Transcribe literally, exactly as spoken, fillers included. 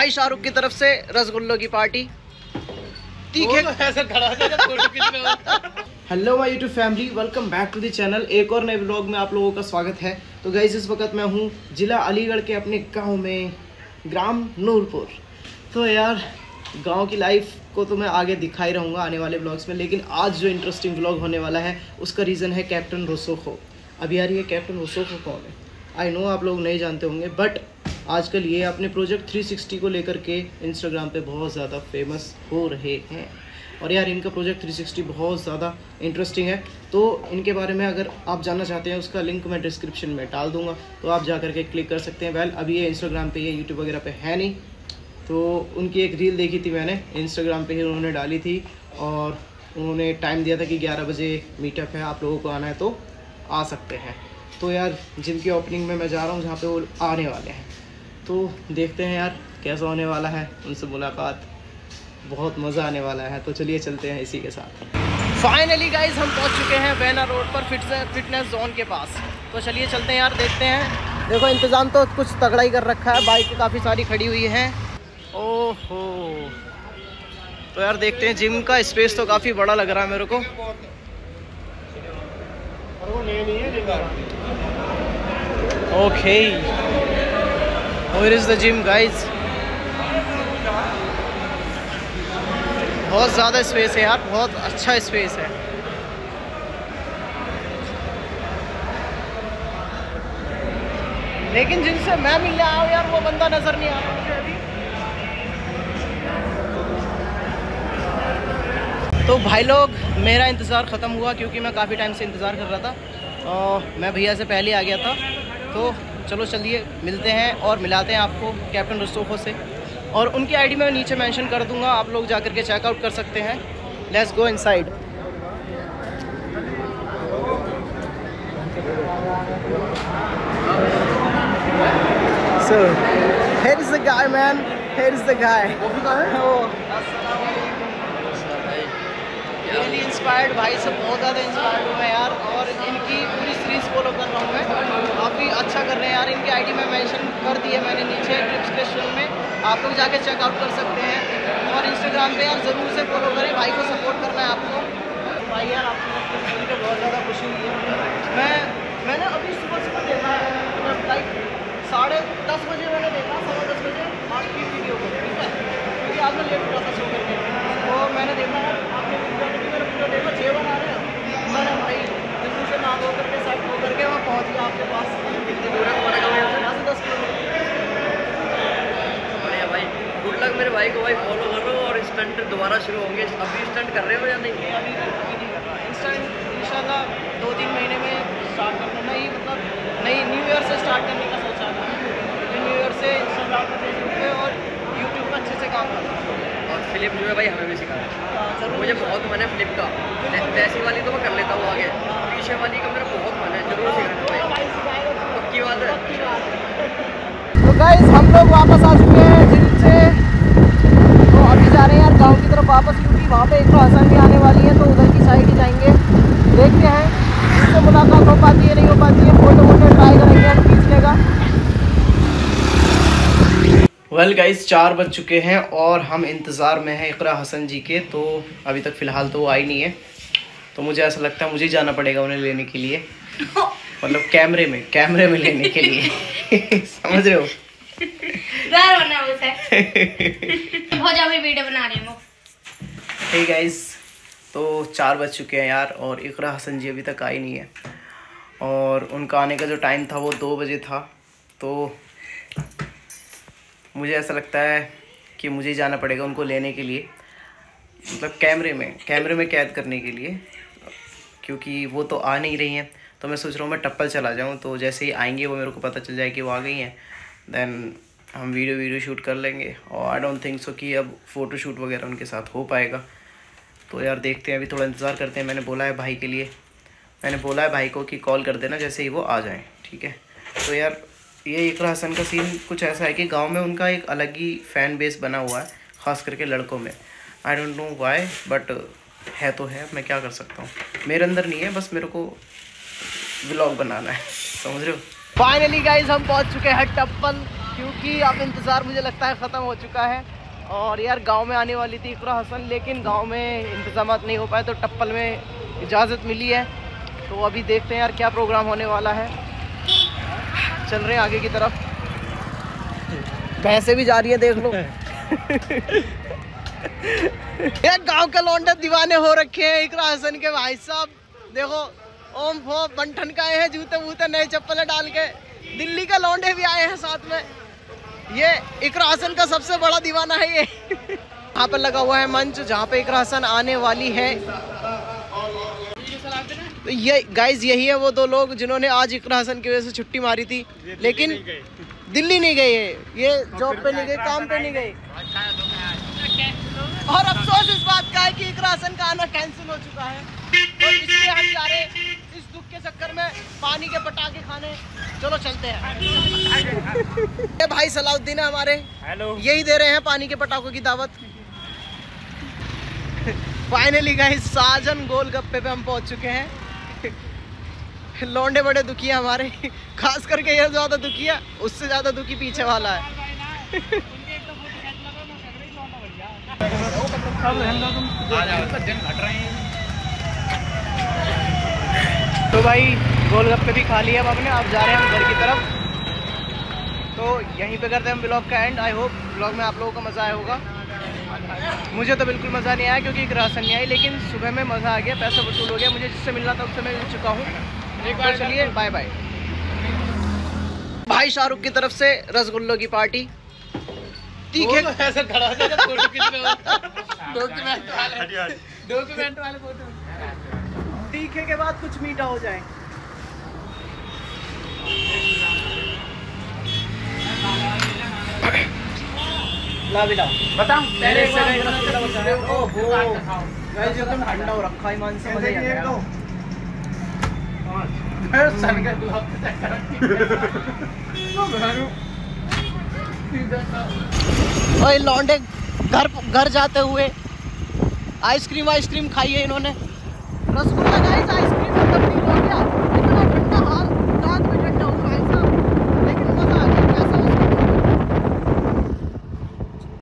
भाई शाहरुख की तरफ से रसगुल्लों की पार्टी। तीखे hello my YouTube family, welcome back to the channel. एक और नए व्लॉग में आप लोगों का स्वागत है। तो गाइस इस वक्त मैं हूँ जिला अलीगढ़ के अपने गांव में, ग्राम नूरपुर। तो यार गांव की लाइफ को तो मैं आगे दिखा ही रहूँगा आने वाले व्लॉग्स में, लेकिन आज जो इंटरेस्टिंग व्लॉग होने वाला है उसका रीज़न है कैप्टन रोसोखो। अब यार ये कैप्टन रोसोखो कौन है? आई नो आप लोग नहीं जानते होंगे, बट आजकल ये अपने प्रोजेक्ट थ्री सिक्सटी को लेकर के इंस्टाग्राम पे बहुत ज़्यादा फेमस हो रहे हैं। और यार इनका प्रोजेक्ट थ्री सिक्सटी बहुत ज़्यादा इंटरेस्टिंग है। तो इनके बारे में अगर आप जानना चाहते हैं उसका लिंक मैं डिस्क्रिप्शन में डाल दूंगा, तो आप जा करके क्लिक कर सकते हैं। वेल अभी ये इंस्टाग्राम पे, ये यूट्यूब वगैरह पे है नहीं। तो उनकी एक रील देखी थी मैंने, इंस्टाग्राम पे ही उन्होंने डाली थी और उन्होंने टाइम दिया था कि ग्यारह बजे मीटअप है, आप लोगों को आना है तो आ सकते हैं। तो यार जिनकी ओपनिंग में मैं जा रहा हूँ जहाँ पे वो आने वाले हैं, तो देखते हैं यार कैसा होने वाला है उनसे मुलाकात। बहुत मज़ा आने वाला है, तो चलिए चलते हैं इसी के साथ। फाइनली गाइज हम पहुंच चुके हैं बैनर रोड पर, फिटनेस जोन के पास। तो चलिए चलते हैं यार, देखते हैं। देखो इंतज़ाम तो कुछ तगड़ा ही कर रखा है, बाइक काफ़ी सारी खड़ी हुई हैं। ओहो, तो यार देखते हैं। जिम का स्पेस तो काफ़ी बड़ा लग रहा है मेरे को। Okay, where is the gym guys? बहुत ज़्यादा स्पेस है यार, बहुत अच्छा स्पेस है। लेकिन जिनसे मैं मिलने आया हूँ यार वो बंदा नज़र नहीं आ रहा मुझे अभी। तो भाई लोग मेरा इंतज़ार ख़त्म हुआ, क्योंकि मैं काफ़ी टाइम से इंतज़ार कर रहा था और मैं भैया से पहले आ गया था। तो चलो चलिए मिलते हैं और मिलाते हैं आपको कैप्टन रोसोखो से। और उनकी आईडी मैं नीचे मेंशन कर दूंगा, आप लोग जाकर के चेकआउट कर सकते हैं। Let's go inside. So here is the guy man, here is the guy. Really inspired, भाई से बहुत ज़्यादा इंस्पायर्ड हूँ मैं यार। और इनकी पूरी सीरीज़ फॉलो कर रहा हूँ मैं, काफ़ी अच्छा कर रहे हैं यार। इनकी आईडी में मेंशन कर दी है मैंने नीचे डिस्क्रिप्शन में, आप लोग जाके चेकआउट कर सकते हैं। और इंस्टाग्राम पे यार ज़रूर से फॉलो करें, भाई को सपोर्ट करना है आपको। भाई यार आपको सुन के बहुत ज़्यादा खुशी हुई है। मैं मैंने अभी सुबह सुबह देखा है, लाइक साढ़े दस बजे मैंने देखा, साढ़े दस बजे आपकी वीडियो को, ठीक है, क्योंकि आज मैं लेट उठा था सो करके। तो मैंने देखा है आपने वीडियो देखो, छः बना रहे हैं। मैंने भाई जल्दी से ना धो करके साइड धो करके वहाँ पहुँच गया आपके पास। कितनी दूर है तुम्हारे गाँव यहाँ से? यहाँ से दस किलोमीटर। बढ़िया भाई, गुड लक मेरे भाई को। भाई फॉलो करो और स्टंट दोबारा शुरू होंगे। अभी स्टंट कर रहे हो या नहीं? अभी अभी नहीं कर रहा। इंस्टेंट इंशाल्लाह दो तीन महीने में स्टार्ट कर लेना ही, मतलब नहीं न्यू ईयर से स्टार्ट करने का सोचा था। न्यू ईयर से इंस्टाग्राम पर, फेसबुक पे और यूट्यूब पर अच्छे से काम करना। और फ्लिप जो है भाई हमें भी सिखाना। मुझे बहुत मन है फ्लिप का, वैसी वाली तो मैं कर लेता हूँ आगे, पीछे वाली का मेरा बहुत मन है, जरूर सिखाना भाई। पक्की बात है। तो गाइस हम लोग वापस आ चुके हैं जिम से, तो अभी जा रहे हैं यार गांव की तरफ वापस, क्योंकि वहाँ पे एक तो हसन भी आने वाली है, तो उधर की साइड ही जाएंगे। देखते हैं इससे मुलाकात हो पाती है नहीं हो पाती है, फोटो वोटो ट्राई करेंगे हम खींचने का। वेल गाइस चार बज चुके हैं और हम इंतज़ार में हैं इकरा हसन जी के। तो अभी तक फ़िलहाल तो वो आई नहीं है, तो मुझे ऐसा लगता है मुझे जाना पड़ेगा उन्हें लेने के लिए, मतलब कैमरे में कैमरे में लेने के लिए। समझ रहे हो? वीडियो बना रही हूँ। हे गाइस, तो चार बज चुके हैं यार और इकरा हसन जी अभी तक आई नहीं है। और उनका आने का जो टाइम था वो दो बजे था। तो मुझे ऐसा लगता है कि मुझे जाना पड़ेगा उनको लेने के लिए, मतलब कैमरे में कैमरे में कैद करने के लिए, क्योंकि वो तो आ नहीं रही हैं। तो मैं सोच रहा हूँ मैं टप्पल चला जाऊँ, तो जैसे ही आएंगे वो मेरे को पता चल जाए कि वो आ गई हैं, देन हम वीडियो वीडियो शूट कर लेंगे। और आई डोंट थिंक सो कि अब फ़ोटो शूट वगैरह उनके साथ हो पाएगा। तो यार देखते हैं, अभी थोड़ा इंतज़ार करते हैं। मैंने बोला है भाई के लिए, मैंने बोला है भाई को कि कॉल कर देना जैसे ही वो आ जाएँ, ठीक है। तो यार ये इकरा हसन का सीन कुछ ऐसा है कि गांव में उनका एक अलग ही फ़ैन बेस बना हुआ है, ख़ास करके लड़कों में। I don't know why, but है तो है, मैं क्या कर सकता हूँ, मेरे अंदर नहीं है, बस मेरे को व्लॉग बनाना है, समझ रहे हो। फाइनली गाइज हम पहुँच चुके हैं टप्पल क्योंकि अब इंतज़ार मुझे लगता है ख़त्म हो चुका है। और यार गांव में आने वाली थी इकरा हसन, लेकिन गांव में इंतज़ाम नहीं हो पाए तो टप्पल में इजाज़त मिली है। तो अभी देखते हैं यार क्या प्रोग्राम होने वाला है। चल रहे हैं आगे की तरफ। भैंसें भी जा रही है, देख लो। ये गांव के लौंडे दीवाने हो रखे हैं इकरा हसन के भाई साहब। देखो ओम फो बंठन का है, जूते वूते नए चप्पलें डाल के। दिल्ली के लौंडे भी आए हैं साथ में। ये इकरा हसन का सबसे बड़ा दीवाना है ये। यहाँ पर लगा हुआ है मंच जहाँ पे इकरा हसन आने वाली है। तो ये गाइज यही है वो दो लोग जिन्होंने आज इकरा हसन की वजह से छुट्टी मारी थी, लेकिन दिल्ली नहीं गए। ये जॉब पे नहीं गए, काम पे नहीं गए। और अफसोस इस बात का है कि इकरा हसन का आना कैंसिल हो चुका है। तो इसलिए हम जा रहे हैं इस दुख के चक्कर में पानी के पटाखे खाने। चलो चलते हैं। ये भाई सलाउद्दीन है हमारे, हेलो, यही दे रहे हैं पानी के पटाखों की दावत। फाइनली गाइस साजन गोलगप्पे पे हम पहुंच चुके हैं। लौंडे बड़े दुखी है हमारे, खास करके ये ज्यादा दुखी है, उससे ज्यादा दुखी पीछे वाला है। तो भाई गोलगप्पे भी खा लिए अब हमने, अब जा रहे हैं हम घर की तरफ। तो यहीं पे करते हैं हम ब्लॉग का एंड। आई होप ब्लॉग में आप लोगों को मज़ा आया होगा। मुझे तो बिल्कुल मज़ा नहीं आया क्योंकि राशन नहीं आई, लेकिन सुबह में मज़ा आ गया, पैसा वसूल हो गया। मुझे जिससे मिलना था उससे मैं मिल चुका हूँ। एक बार चलिए बाय बाय। भाई शाहरुख की तरफ से रसगुल्लों की पार्टी। तीखे तीखे के बाद कुछ मीठा हो जाए। ला भी लाओ, बताओ पहले से ओहो गाइस ये एकदम ठंडा हो रखा है, ईमान से मजा आ गया। सन का दूध ओए लौंडे घर घर जाते हुए आइसक्रीम आइसक्रीम खाई है इन्होंने। रसगुल्ला